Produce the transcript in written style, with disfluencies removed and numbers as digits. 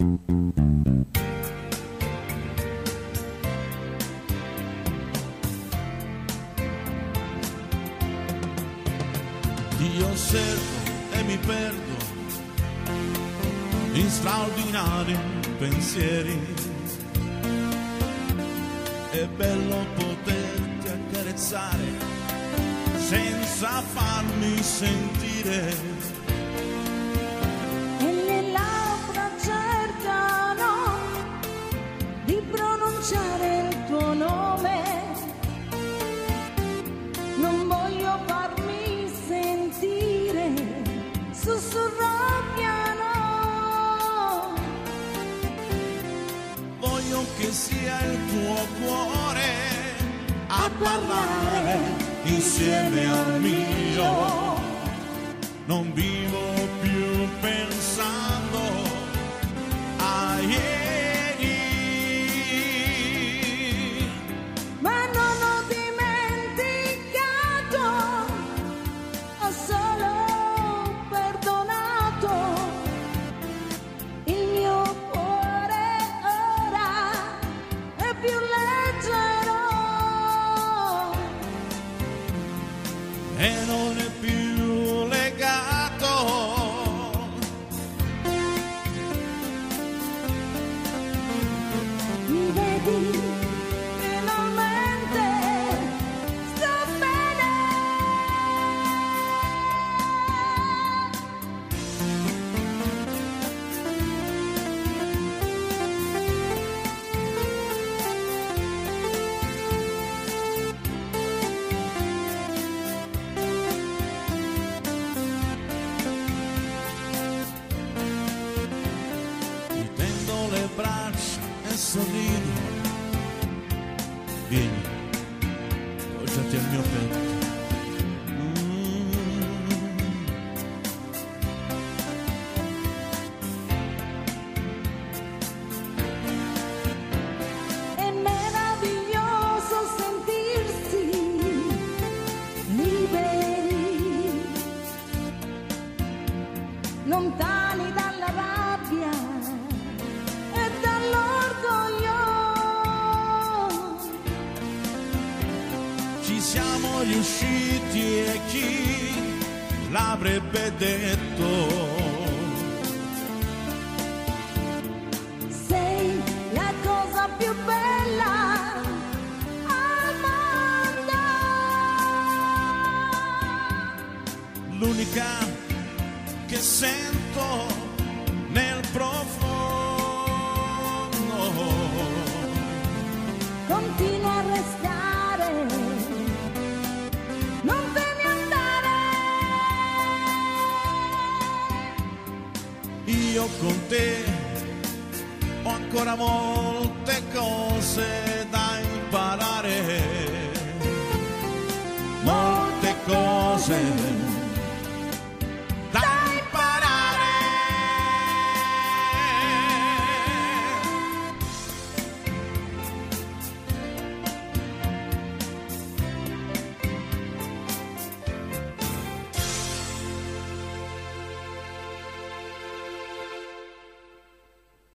Ti osservo e mi perdo in straordinari pensieri. È bello poterti accarezzare senza farmi sentire. E le labbra cercano di pronunciare il tuo nome. Non voglio farmi sentire, sussurro piano. Voglio che sia il tuo cuore a parlare insieme al mio. Non vivo più pensando a ieri, Ma non ho dimenticato, ho solo perdonato. Il mio cuore ora è più leggero e non è più legato. Vedi, finalmente sto bene. Ti tendo le braccia e sorrido. Vieni, poggiati al mio petto. È meraviglioso sentirsi liberi, lontani dalla rabbia e dall'orgoglio. Ci siamo riusciti e chi l'avrebbe detto? Sei la cosa più bella al mondo. L'unica che sento nel profondo. Continua a restare, non te ne andare. Io con te ho ancora molte cose da imparare, molte cose